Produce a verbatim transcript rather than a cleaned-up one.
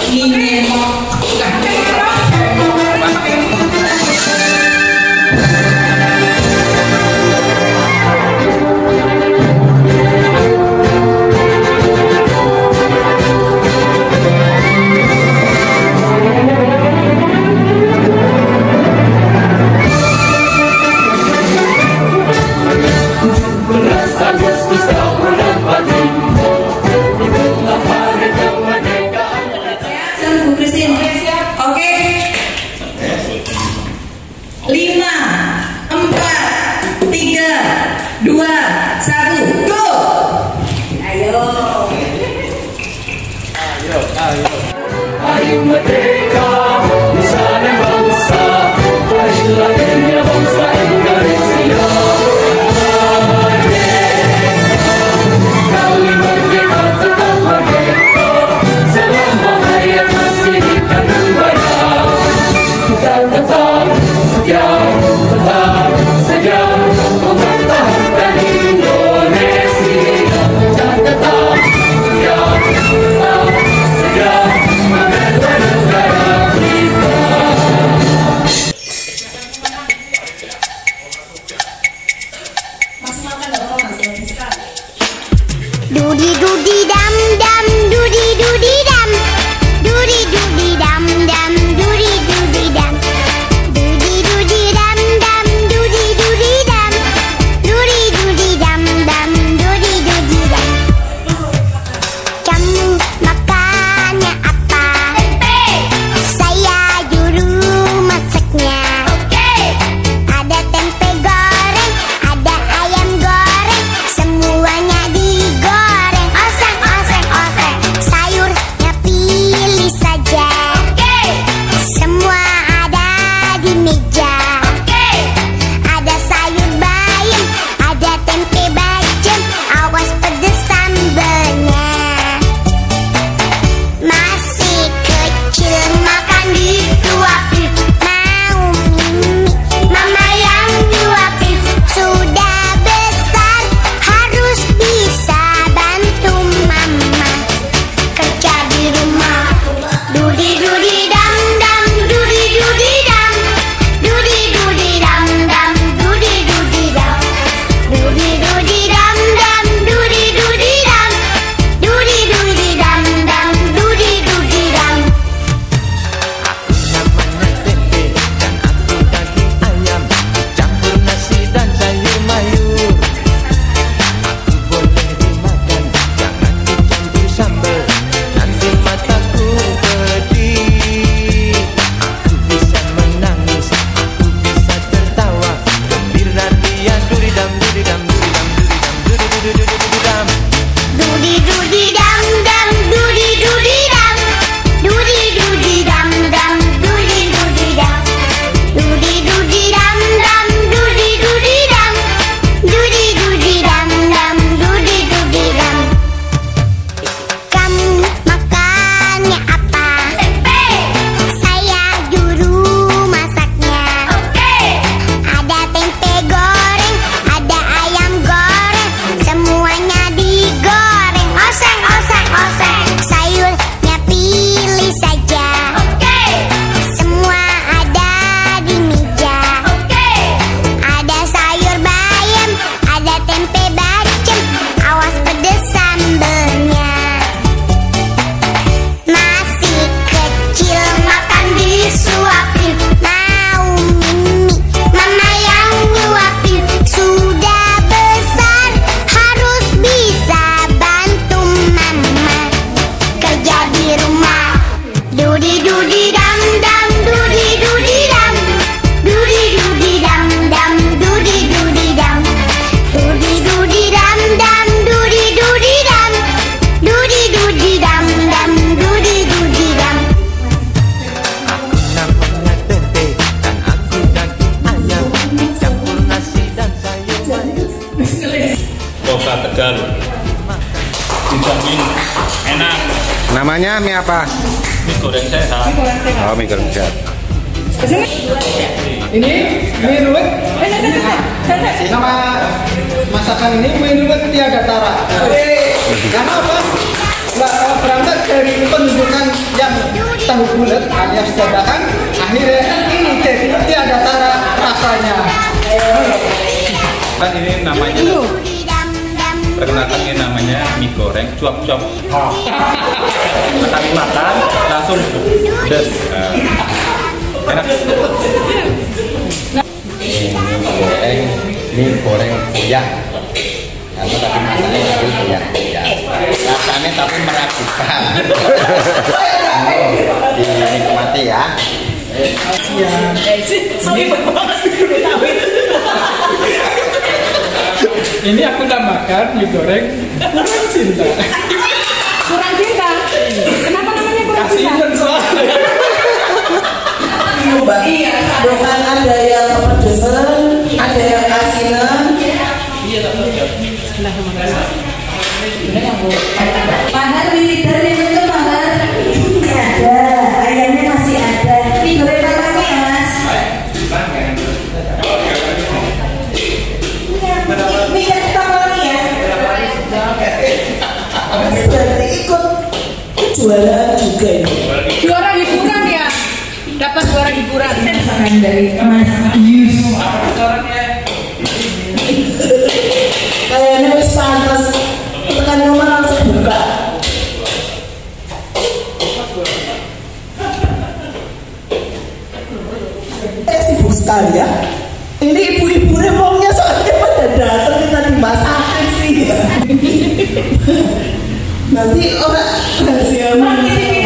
Ayo merdeka, nusa dan bangsa, marilah dunia bangsa Indonesia. Sekali merdeka tetap merdeka, selama hayat masih di tangan barat. Kita tetap setia, tetap setia mempertahankan Indonesia. Kita tetap setia, tetap setia. Dudi dudi dam dam, dudi dudi dam, dudi dudi dam dam, dudi dudi dam, dudi dudi dam dam, dudi dudi dam, dudi dudi dam dam, dudi dudi dam. Kamu makannya apa? Tempe. Saya juru masaknya. Oke. Ada tempe goreng, ada ayam goreng, semuanya digoreng. Oseng oseng oseng, sayurnya pilih saja. Oke. Semua ada di meja. Oke. Ada sayur bayam, ada tempe bacem, awas pedes sambelnya. Masih kecil makan disuapin, mau mimi mama yang nyuapin. Sudah besar harus bisa bantu mama kerja di rumah. Dudi dudi dam dam, dudi dudi dam, dudi dudi dam dam, dudi dudi dam, dudi dudi dam dam, dudi dudi dam, dudi dudi dam dam, dudi dudi dam. Namanya tempe dan aku daging ayam, campur nasi dan sayur mayur. Aku boleh dimakan, jangan dicampur sambal, nanti mataku pedih. Aku bisa menangis, aku bisa tertawa, gembira dia duridam duridam duridam duridam duridam. Dudi dudi dam dam, dudi dudi dam, dudi dudi dam dam, dudi dudi dam, dudi dudi dam dam, dudi dudi dam, dudi dudi dam dam, dudi dudi dam. Kamu makannya apa? Tempe. Saya juru masaknya. Oke. Ada tempe goreng, ada ayam goreng, semuanya digoreng. Oseng oseng oseng, sayurnya pilih saja. Oke. Semua ada di meja. Oke. Ada sayur bayam, ada tempe bacem, awas pedes sambelnya. Masih kecil makan disuapin, mau mimi mama yang nyuapin. Sudah besar harus bisa bantu mama kerja di rumah. Dudi dudi dam dam, dudi dudi dam, dudi dudi dam dam, dudi dudi dam, dudi dudi dam dam, dudi dudi dam, dudi dudi dam dam, dudi dudi dam. Aku namanya tempe dan aku daging ayam, campur nasi dan sayur mayur. Kota Tegal dijamin enak, Namanya mie apa? mie goreng sehat. Oh, mie goreng sehat. Ini mie ruwet. Nama masakan ini mie ruwet tiada tara. Karena apa? Nggak berangkat dari penunjukan yang tahu bulat alias dadakan, akhirnya ini jadi tiada tara rasanya. Kan ini namanya, Dudi dam dam. perkenalkan ini namanya mie goreng cuap-cuap. Sekali makan langsung des. Nah, enak. Ini goreng, mie goreng goyang. Karena tadi masaknya tadi goyang goyang. Rasanya tapi meragukan. Dinikmati ya. Ini aku tambahkan mie goreng kurang cinta. Kurang cinta. Kenapa namanya kurang cinta? Kasihan soalnya. Iya, bukan ada yang kepedesan, ada yang asinan. Padahal militer itu padahal ada, ayamnya masih ada. Mie goreng apa lagi ya mas? Mie goreng apa lagi ya? Berarti ikut jualan juga ini. Juara hiburan ya. Dapat juara hiburan. Saran dari Mas Yus. Kayaknya wis pantas. Tekan nomor langsung buka. Eh sibuk sekali ya. Ini ibu-ibu remongnya soalnya pada datang kita dimasakin sih. Nanti orang rahasia